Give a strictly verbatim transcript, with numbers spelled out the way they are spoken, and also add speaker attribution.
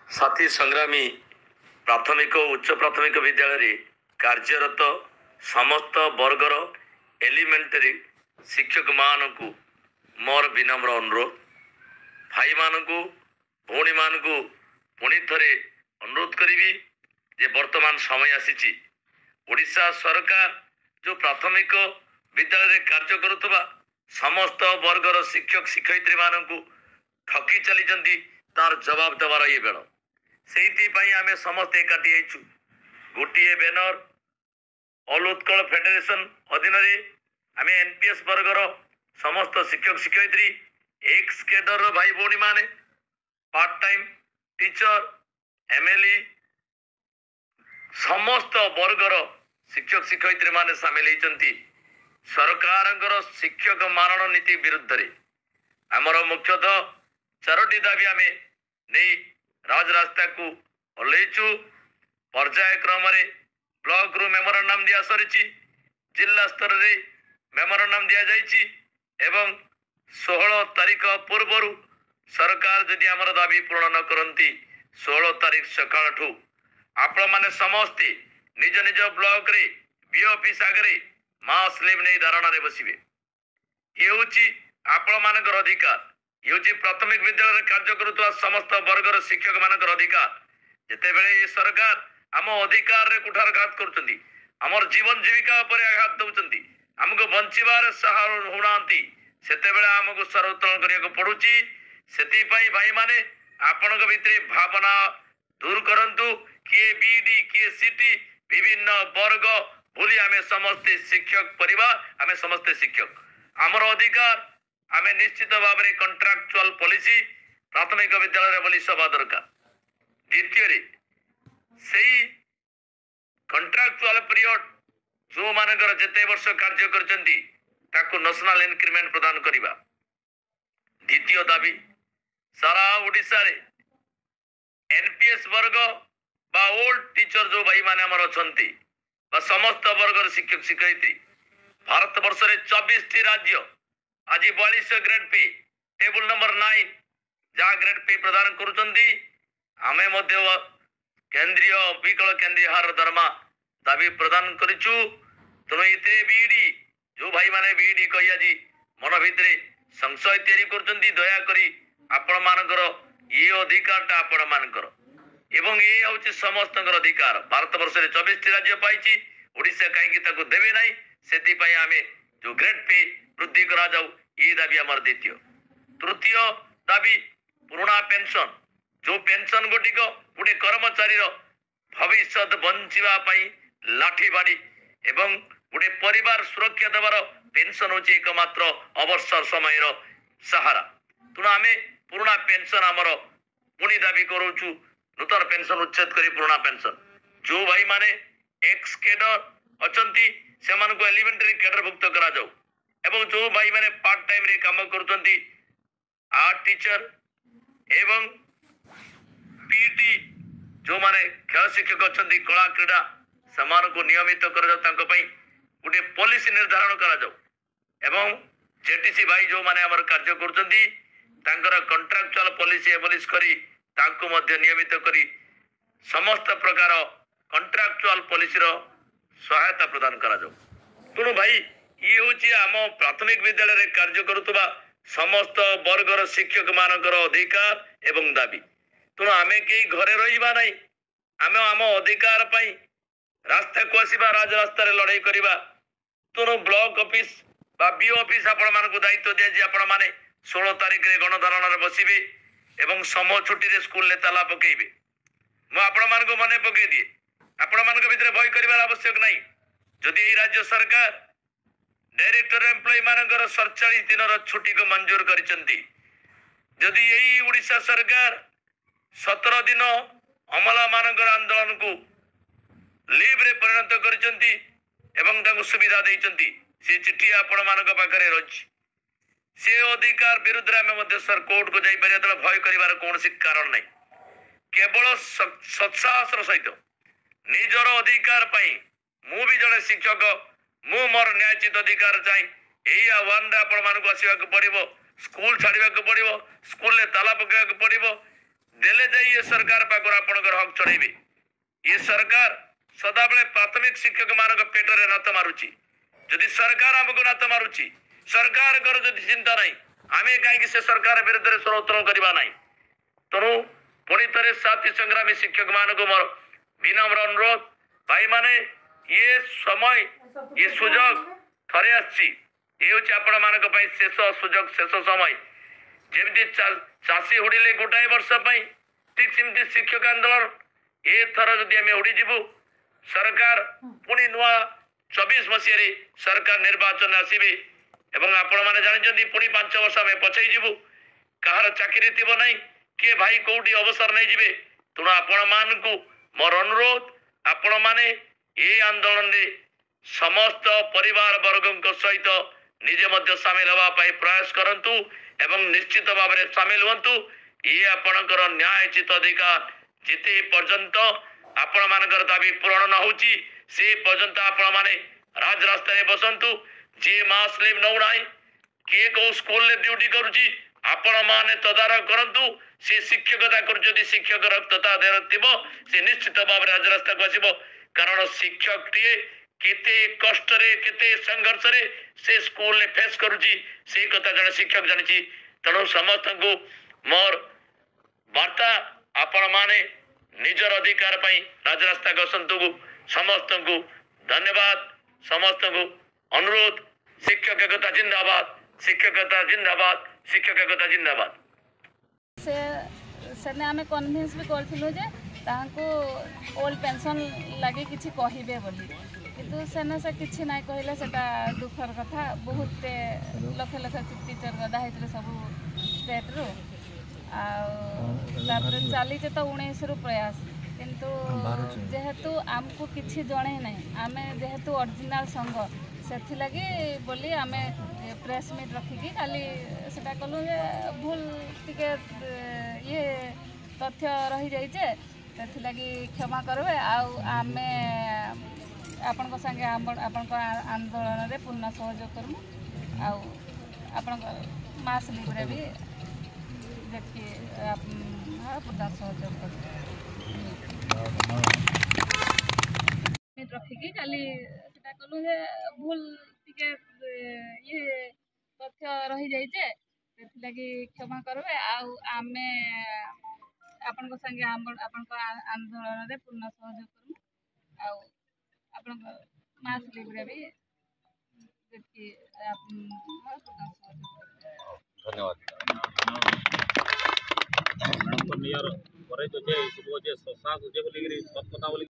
Speaker 1: साथी संग्रामी प्राथमिक और उच्च प्राथमिक विद्यालय कार्यरत समस्त वर्गर एलिमेंटरी शिक्षक मान को मोर विनम्र अनुरोध भाई मान को भौणी मान को पुणी थे अनुरोध करी जे वर्तमान समय आसी ओडिशा सरकार जो प्राथमिक विद्यालय कार्य करुवा समस्त वर्गर शिक्षक शिक्षयित्री मान को ठकी चली तार जवाब देवार ये बेल से आम समस्ते एकाठी होइछु गोटे बैनर ऑल उत्कल फेडरेशन अधीन आम एनपीएस वर्गर समस्त शिक्षक शिक्षयित्री एक्स केडर भाई भौणी माने पार्ट टाइम टीचर एमएलई समस्त वर्गर शिक्षक शिक्षयित्री माने सामिल होती सरकार शिक्षक मारण नीति विरुद्ध रे आमर मुख्यतः चारोटी दाबी आम नहीं राजरास्ता को ओल्लैचु पर्याय क्रम ब्लॉक रु मेमोरांडम दिया सरी जिला स्तर रे मेमोरांडम दिया जाइछि एवं सोलह तारीख पूर्व सरकार जदि आमर दाबी पूर्ण न करती सोलह तारीख सकाळ ठू आपण माने समस्ते निज निज ब्लॉक रे बी ऑफिस आगे मां स्लीव नहीं धारणा रे बसिबे ये होची आपण मानकर अधिकार ये प्राथमिक विद्यालय कार्य करुवा समस्त वर्गर शिक्षक मानकर अधिकार जिते बेले ये सरकार आम अधिकार रे कुठारघात करुचंती आमर जीवन जीविका पर आघात दउचंती हमको बंचिबार सहारा होनांती सेते बेले हमको सर्वोत्तोलन करिया पड़ुची सेति पई भाई माने आपनक भितरे भावना दूर करंतु किए बीडी किए सीटी विभिन्न वर्ग भूली आमे समस्ते शिक्षक परिवार आमे समस्ते शिक्षक आमर अधिकार आमे निश्चित भाव में कंट्राक्चुअल पॉलिसी प्राथमिक विद्यालय बोली सभा दरकार द्वितीय से कंट्राक्चुअल पीरियड जो मानकर जिते वर्ष कार्य करचंती ताको नेशनल इंक्रीमेंट प्रदान करिबा द्वितीय दाबी सारा ओडिशा रे एनपीएस वर्ग बा ओल्ड टीचर जो भाई माने हमर अछंती बा समस्त वर्गर शिक्षक शिक्षयित्री भारत वर्ष रे चौबीस टी राज्य आज बयालीस grade pay table number nine जहाँ ग्रेड पे प्रदान करुचंती आमे मध्य केंद्रीय विकल केंद्रीय हार दरमा दाबी प्रदान करिछु तेणु इतरे बीडी जो भाई माने बीडी कही आज मन भितरे संशय तैयारी करुचंती दया करी आपण मानकर ये अधिकारटा आपण मानकर एवं ये होची समस्तकर अधिकार भारत वर्ष रे चौबीस टी राज्य पाइछि ओडिशा काहेकि ताको देबे नाही सेति पई आमे जो ग्रेड पे वृद्धि करा जाऊ ये दाबी आमर द्वितीय तृतीय दाबी पुराना पेंशन जो पेंशन गोटिक गोटे कर्मचारी भविष्य बंचिबा पई लाठी बाड़ी एवं गोटे परिवार सुरक्षा देवार पेंशन होची एकमात्र अवसर समय सहारा तेणु आमे पुराना पेंशन आमर पुणी दाबी करूछु नूतन पेंशन उच्छेद करी पुराना पेंशन जो भाई माने एक्स केडर अचंती से एलिमेंटरी केडर भुक्त करा जाऊ एवं जो भाई माने पार्ट टाइम रे काम करुचंती आर्ट टीचर एवं पीटी जो माने खेल शिक्षक अछंती कला क्रीड़ा समान को नियमित कर जाऊ तांको पई गुटे पॉलिसी निर्धारण करा जाऊ एवं जेटीसी भाई जो माने हमर कार्य करुचंती तांकर कंट्राक्चुअल पॉलिसी एबलिश करी तांको मध्य नियमित करी समस्त प्रकार कंट्राक्चुअल पॉलिसी रो सहायता प्रदान करा जाऊ तेणु भाई ये हूँ आम प्राथमिक विद्यालय कार्य करुवा समस्त वर्गर शिक्षक मानकर अधिकार एवं दाबी तेणु आम कई घरे रहा ना आम आम अधिकार पाई रास्ता को आसवा राजरास्त लड़ाई करवा तेणु ब्लॉक ऑफिस बा बी ऑफिस आपण मानक दायित्व दिया आपण माने सोलह तारीख रे गणधारण बसवे एवं समय छुट्टी रे स्कूल ताला पकेबे मु आपण मानक मने पके दिए आपण मानक भितर भय करिवार आवश्यक नहीं जदि राज्य सरकार डायरेक्टर एम्प्लॉय मानकर सड़चाश दिन छुट्टी को मंजूर करिसंती जदि यही उड़ीसा सरकार सत्रह दिन अमला मानकर आंदोलन को लीव रे परिणत करिसंती एवं तांको सुविधा देइसंती से चिट्ठी आपण मानक पाखरे रही से अधिकार विरुद्ध आम मध्य सर कोर्ट को जाई परिया त भय करिवार कोनोसी कारण नहीं केवल सत्साहस सहित निजर अधिकार पाई मु भी जने शिक्षक मु मोर न्यायचित अधिकार चाहे यही आह्वान आपण मानक आसवाक पड़ो स्कूल छाड़ा पड़ो स्कूल ताला पकड़ा पड़ो देले जाई ये सरकार पाकर आपणकर हक चढ़ेबे। ये सरकार सदाबले प्राथमिक शिक्षक मानक पेटरे नात मारुची। जदि सरकार हमको नात मारुची, सरकार कर जदि चिंता नहीं, आमे काहे से सरकार विरुद्ध रे स्वर उत्तोलन करबा नहीं। तनु पुणी थरे साथी संग्रामी शिक्षक मानक मोर विनम्र अनुरोध, भाई माने ये समय ये सुजोग थरे आछि। ये होछि आपण मानक पई शेष सुजोग शेष समय। जेमति चाषी हुड़िले गोटाए वर्ष पई, ठीक सेमति शिक्षक आंदोलन ए थर जदि आमे हुड़ी जिबु, सरकार पुणी नुआ चौबीस मसीह सरकार निर्वाचन आसीबे एवं आपण माने जानिछन्ती पुणी पांच वर्ष आमे पछै जिबु। कहार चाकरी थिबो नै, किए भाई कोउटी अवसर नै जिबे। तेणु आपण मानकु मोर अनुरोध, आपण माने ए आंदोलन रे समस्त परिवार वर्गों सहित निजे मध्य सामिल हवा पाई प्रयास करंतु एवं निश्चित भाव में सामिल हुंतु। ये आपणकर न्यायचित अधिकार जिते पर्यंत आपण मानकर दाबी पूरण न होची से पर्यंत आपण माने राज रास्ता रे बसंतु। जे मास लेव न उड़ाई किए को स्कूल ले ड्यूटी करूची, आपण माने तदारक करंतु। से शिक्षकता कर जदि शिक्षक रक्तता देर थिबो से निश्चित भाव में राज रास्ता को आसीबो। कारण शिक्षक टिए केते कष्ट रे केते संघर्ष रे से स्कूल ले फेस करूची से कथा जन शिक्षक जानिची। तेणु समस्त को मोर वार्ता आपण माने निजर अधिकार पाई राज रास्ता गसंतु को समस्त को धन्यवाद। समस्त को अनुरोध, शिक्षक एकता जिंदाबाद, शिक्षक एकता जिंदाबाद, शिक्षक एकता जिंदाबाद।
Speaker 2: से सेने आमे कन्विंस भी करथिलु जे तांको ओल्ड पेंशन लागे किछि कहिबे बोली, किंतु सेने से किछि नाइ कहिले। सेटा दुखर कथा। बहुत लक्ष लक्ष टीचर गदा हेतरे सब स्टेट रो आ तापर चाली जे तो उन्नीस रु प्रयास, किंतु जेहेतु आमको किछि जणे नै, आमे जेहेतु ओरिजिनल संघ सेथि लगी बोली आमे प्रेस मीट रखिकी खाली सेटा कलु जे भूल टिके ये तथ्य रही जाइछे, सेथि लगी क्षमा करबे। आउ आमे आपण को संगे आपण को आंदोलन रे पूर्ण सहयोग करमु। आउ आपण को मास लीव रे भी देखि पूर्ण सहयोग करमु। मीट रखिकी खाली सेटा कलु जे भूल टिके ये तथ्य रही जाइछे, सेथि लगी क्षमा करबे। आउ आमे आपण को संगे आपण को आंदोलन रे पूर्ण सहयोग करमु। आउ आपण को मास लीव रे भी देखि
Speaker 3: धन्यवाद। मैडम तो नियर करे जो जे सुबह जे सास जे बोली सब पता बोली